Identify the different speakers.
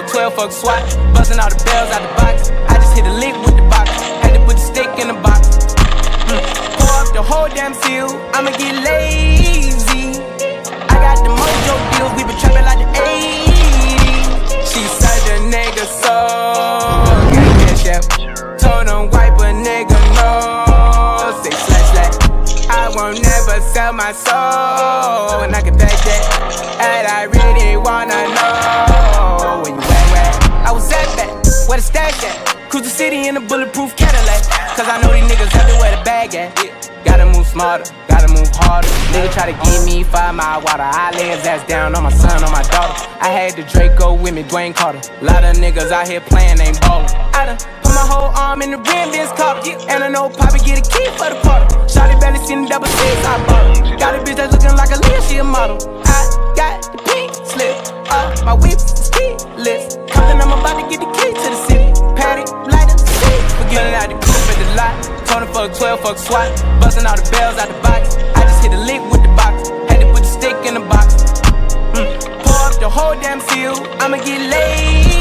Speaker 1: fuck 12, fuck SWAT. Busting all the bells out the box. I just hit a lick with the box. Had to put the stick in the box. Pour up the whole damn seal. I'ma get lazy. I got the mojo deals. We been trapping like the 80s. She said the nigga so. Got cash out. Told him wipe a nigga no. Say slash slash. I won't never sell my soul. And I can back that. And I really wanna know when you whack. I was at that, where the stash at? Cruise the city in a bulletproof Cadillac. Cause I know these niggas have to wear the bag at. Gotta move smarter, gotta move harder. Nigga try to give me 5 mile water. I lay his ass down on my son, on my daughter. I had the Draco with me, Dwayne Carter. Lot of niggas out here playing, ain't ballin'. I done put my whole arm in the rim, Vince Carter. And I know Poppy get a key for the quarter. Shawty barely seen the double C's, I bought her. Got a bitch that's looking like a Leah, she a model. I got the pink slip, my whips is keyless. Compton, I'm about to get the key to the city. Patty, lighter, city. Forgetting out the coupe at the lot. Told him fuck 12, fuck SWAT. Busting all the bells out the box. I just hit a lick with the box. Had to put the stick in the box. Pour up the whole damn seal. I'ma get laid.